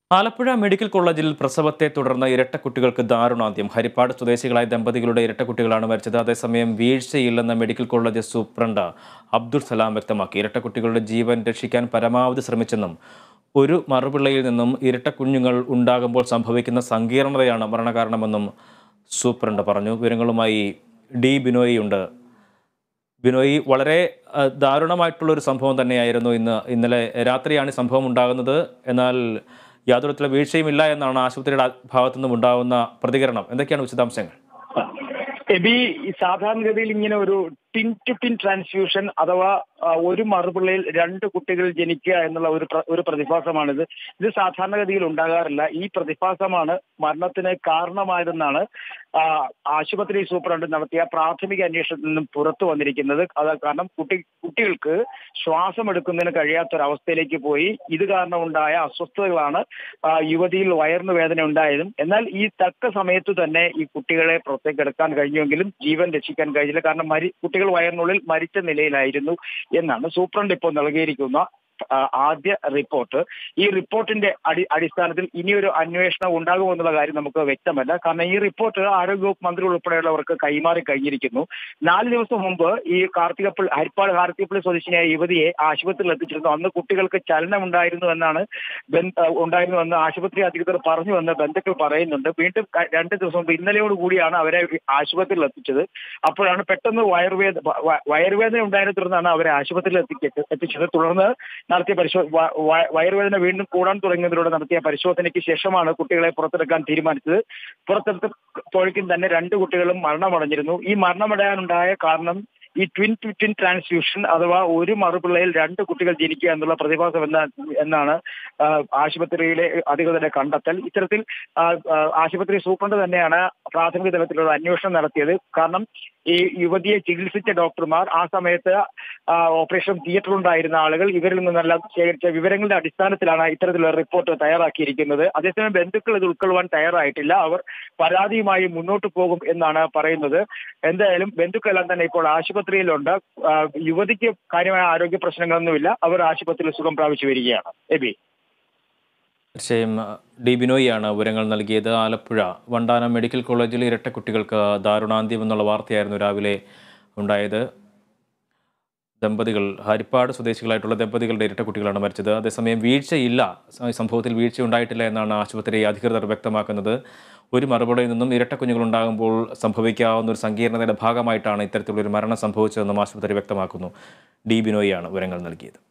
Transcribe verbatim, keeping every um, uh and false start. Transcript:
Alappuzha medical കോളേജിൽ പ്രസവത്തെ തുടർന്ന് ഇരട്ടക്കുട്ടികൾക്ക് ദാരുണാന്ത്യം. ഹരിപ്പാട് സ്വദേശികളായ ദമ്പതികളുടെ ഇരട്ടക്കുട്ടികളാണ് മരിച്ചത്. അതേസമയം വീഴ്ചയില്ലെന്ന് medical college superintendent Abdul Salam വ്യക്തമാക്കി. ഇരട്ടക്കുട്ടികളുടെ ജീവൻ രക്ഷിക്കാൻ പരമാവധി ശ്രമിച്ചെന്നും ഒരു മറുപിള്ളയിൽ നിന്നും ഇരട്ടക്കുഞ്ഞുങ്ങൾ ഉണ്ടാകുമ്പോൾ സംഭവിക്കുന്ന സങ്കീർണതയാണ് മരണകാരണമെന്നും സൂപ്രണ്ട് പറഞ്ഞു. വിവരങ്ങളുമായി ഡി ബിനോയിയുണ്ട്. ബിനോയി, വളരെ ദാരുണമായിട്ടുള്ളൊരു സംഭവം തന്നെയായിരുന്നു ഇന്ന് ഇന്നലെ രാത്രിയാണ് ഈ സംഭവം ഉണ്ടാകുന്നത്. എന്നാൽ യാതൊരു തരത്തിലുള്ള വീഴ്ചയുമില്ല എന്നാണ് ആശുപത്രിയുടെ ഭാഗത്തു നിന്നും ഉണ്ടാകുന്ന പ്രതികരണം. എന്തൊക്കെയാണ് വിശദാംശങ്ങൾ? എബി, സാധാരണഗതിയിൽ ഇങ്ങനെ ഒരു ടിൻ ടു ടിൻ ട്രാൻസ്ഫ്യൂഷൻ അഥവാ ഒരു മറുപിള്ളയിൽ രണ്ട് കുട്ടികൾ ജനിക്കുക എന്നുള്ള ഒരു ഒരു പ്രതിഭാസമാണിത്. ഇത് സാധാരണഗതിയിൽ ഉണ്ടാകാറില്ല. ഈ പ്രതിഭാസമാണ് മരണത്തിന് കാരണമായതെന്നാണ് ആശുപത്രി സൂപ്രണ്ട് നടത്തിയ പ്രാഥമിക അന്വേഷണത്തിൽ നിന്നും പുറത്തു വന്നിരിക്കുന്നത്. അത് കാരണം കുട്ടി കുട്ടികൾക്ക് ശ്വാസം എടുക്കുന്നതിന് കഴിയാത്തൊരവസ്ഥയിലേക്ക് പോയി. ഇത് കാരണം ഉണ്ടായ അസ്വസ്ഥതകളാണ് യുവതിയിൽ വയറിന് വേദന ഉണ്ടായതും. എന്നാൽ ഈ തക്ക സമയത്ത് തന്നെ ഈ കുട്ടികളെ പുറത്തേക്ക് എടുക്കാൻ കഴിഞ്ഞുവെങ്കിലും ജീവൻ രക്ഷിക്കാൻ കഴിഞ്ഞില്ല. കാരണം മരി കുട്ടികൾ വയറിനുള്ളിൽ മരിച്ച നിലയിലായിരുന്നു എന്നാണ് സൂപ്രണ്ട് ഇപ്പോൾ നൽകിയിരിക്കുന്ന ആദ്യ റിപ്പോർട്ട്. ഈ റിപ്പോർട്ടിന്റെ അടി അടിസ്ഥാനത്തിൽ ഇനിയൊരു അന്വേഷണം ഉണ്ടാകുമെന്നുള്ള കാര്യം നമുക്ക് വ്യക്തമല്ല. കാരണം ഈ റിപ്പോർട്ട് ആരോഗ്യവകുപ്പ് മന്ത്രി ഉൾപ്പെടെയുള്ളവർക്ക് കൈമാറി കഴിഞ്ഞിരിക്കുന്നു. നാല് ദിവസം മുമ്പ് ഈ കാർത്തികപ്പള്ളി ഹരിപ്പാട് കാർത്തികപ്പള്ളി സ്വദേശിനിയായ യുവതിയെ ആശുപത്രിയിൽ എത്തിച്ചിരുന്നു. അന്ന് കുട്ടികൾക്ക് ചലനം ഉണ്ടായിരുന്നു എന്നാണ് ഉണ്ടായിരുന്നുവെന്ന് ആശുപത്രി അധികൃതർ പറഞ്ഞുവെന്ന് ബന്ധുക്കൾ പറയുന്നുണ്ട്. വീണ്ടും രണ്ട് ദിവസം മുമ്പ് ഇന്നലെയോടുകൂടിയാണ് അവരെ ആശുപത്രിയിൽ എത്തിച്ചത്. അപ്പോഴാണ് പെട്ടെന്ന് വയറുവേദന വയറുവേദന ഉണ്ടായതിനെ തുടർന്നാണ് അവരെ ആശുപത്രിയിൽ എത്തിച്ചത്. തുടർന്ന് നടത്തിയ പരിശോ വയറുവേദന വീണ്ടും കൂടാൻ തുടങ്ങിയതിലൂടെ നടത്തിയ പരിശോധനയ്ക്ക് ശേഷമാണ് കുട്ടികളെ പുറത്തെടുക്കാൻ തീരുമാനിച്ചത്. പുറത്തെടുത്തപ്പോഴേക്കും തന്നെ രണ്ട് കുട്ടികളും മരണമടഞ്ഞിരുന്നു. ഈ മരണമടയാനുണ്ടായ കാരണം ഈ ട്വിൻ ടു ട്വിൻ ട്രാൻസ്ഫ്യൂഷൻ അഥവാ ഒരു മറുപിള്ളയിൽ രണ്ട് കുട്ടികൾ ജനിക്കുക എന്നുള്ള പ്രതിഭാസം എന്ന എന്നാണ് ആശുപത്രിയിലെ അധികൃതരുടെ കണ്ടെത്തൽ. ഇത്തരത്തിൽ ആശുപത്രി സൂപ്രണ്ട് തന്നെയാണ് പ്രാഥമിക തലത്തിലുള്ള അന്വേഷണം നടത്തിയത്. കാരണം ഈ യുവതിയെ ചികിത്സിച്ച ഡോക്ടർമാർ, ആ സമയത്ത് ഓപ്പറേഷൻ തിയേറ്ററിലുണ്ടായിരുന്ന ആളുകൾ, ഇവരിൽ നിന്നെല്ലാം ശേഖരിച്ച വിവരങ്ങളുടെ അടിസ്ഥാനത്തിലാണ് ഇത്തരത്തിലുള്ള റിപ്പോർട്ട് തയ്യാറാക്കിയിരിക്കുന്നത്. അതേസമയം ബന്ധുക്കൾ ഇത് ഉൾക്കൊള്ളുവാൻ തയ്യാറായിട്ടില്ല. അവർ പരാതിയുമായി മുന്നോട്ട് പോകും എന്നാണ് പറയുന്നത്. എന്തായാലും ബന്ധുക്കളെല്ലാം തന്നെ ഇപ്പോൾ ആശുപത്രിയിലുണ്ട്. യുവതിക്ക് കാര്യമായ ആരോഗ്യ പ്രശ്നങ്ങളൊന്നുമില്ല. അവർ ആശുപത്രിയിൽ സുഖം പ്രാപിച്ചു വരികയാണ്. എബി, തീർച്ചയായും ഡി ബിനോയിയാണ് വിവരങ്ങൾ നൽകിയത്. ആലപ്പുഴ വണ്ടാനം മെഡിക്കൽ കോളേജിൽ ഇരട്ടക്കുട്ടികൾക്ക് ദാരുണാന്ത്യം എന്നുള്ള വാർത്തയായിരുന്നു രാവിലെ ഉണ്ടായത്. ദമ്പതികൾ ഹരിപ്പാട് സ്വദേശികളായിട്ടുള്ള ദമ്പതികളുടെ ഇരട്ടക്കുട്ടികളാണ് മരിച്ചത്. അതേസമയം വീഴ്ചയില്ല, സംഭവത്തിൽ വീഴ്ച ഉണ്ടായിട്ടില്ല എന്നാണ് ആശുപത്രി അധികൃതർ വ്യക്തമാക്കുന്നത്. ഒരു മറുപടിയിൽ നിന്നും ഇരട്ടക്കുഞ്ഞുങ്ങൾ ഉണ്ടാകുമ്പോൾ സംഭവിക്കാവുന്ന ഒരു സങ്കീർണതയുടെ ഭാഗമായിട്ടാണ് ഇത്തരത്തിലുള്ളൊരു മരണം സംഭവിച്ചതെന്നും ആശുപത്രി വ്യക്തമാക്കുന്നു. ഡി ബിനോയിയാണ് വിവരങ്ങൾ നൽകിയത്.